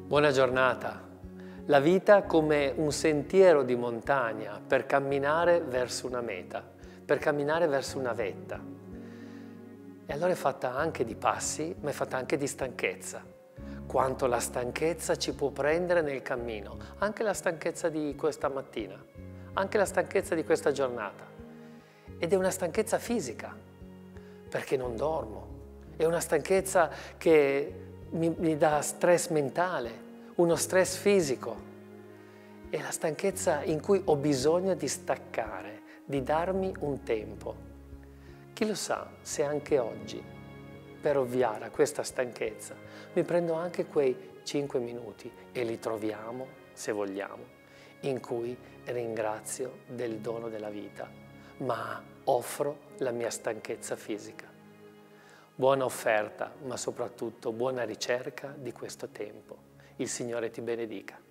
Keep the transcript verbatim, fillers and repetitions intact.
Buona giornata. La vita come un sentiero di montagna per camminare verso una meta, per camminare verso una vetta. E allora è fatta anche di passi, ma è fatta anche di stanchezza. Quanto la stanchezza ci può prendere nel cammino, anche la stanchezza di questa mattina, anche la stanchezza di questa giornata. Ed è una stanchezza fisica, perché non dormo. È una stanchezza che mi, mi dà stress mentale, uno stress fisico. È la stanchezza in cui ho bisogno di staccare, di darmi un tempo. Chi lo sa se anche oggi, per ovviare a questa stanchezza, mi prendo anche quei cinque minuti e li troviamo, se vogliamo, in cui ringrazio del dono della vita, ma offro la mia stanchezza fisica. Buona offerta, ma soprattutto buona ricerca di questo tempo. Il Signore ti benedica.